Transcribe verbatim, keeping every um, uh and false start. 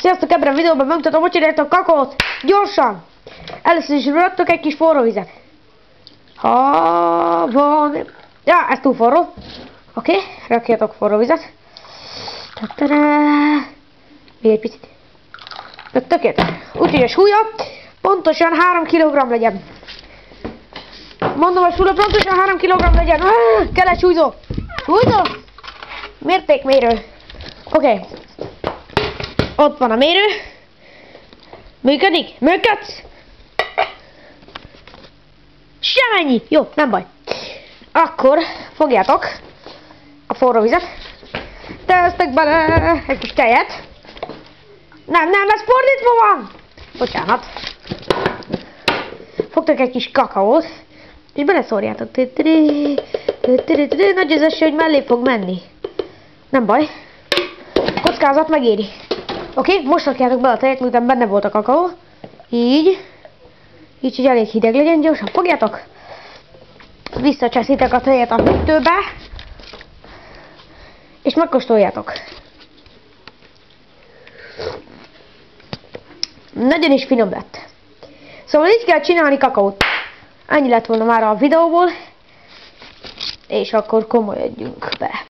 Sziasztok, ebben a videóban bemutatom, hogy csináljátok kakaót. Gyorsan! Először is raktok egy kis forró vizet. Ha van... Ja, ez túl forró. Oké, okay, rakjatok forró vizet. Még egy picit. Tökéletes. Úgyhogy a súlya pontosan három kilogramm legyen. Mondom, a súlya pontosan három kilogramm legyen. Ah, kell egy súlyzó. Súlyzó? Mértékmérő. Oké. Okay. Ott van a mérő. Működik? Működsz? Semennyi. Jó, nem baj. Akkor fogjátok a forró vizet. Tesztek bele egy kis tejet. Nem, nem, ez fordítva van. Bocsánat. Fogtok egy kis kakaót, és beleszórjátok. Nagy az eső, hogy mellé fog menni. Nem baj. Kockázat megéri. Oké, okay, most rakjátok be a tejet, miután benne volt a kakaó. Így. Így, hogy elég hideg legyen, gyorsan fogjátok. Visszacseszitek a tejet a hűtőbe. És megkóstoljátok. Nagyon is finom lett. Szóval így kell csinálni kakaót. Ennyi lett volna már a videóból. És akkor komolyodjunk be.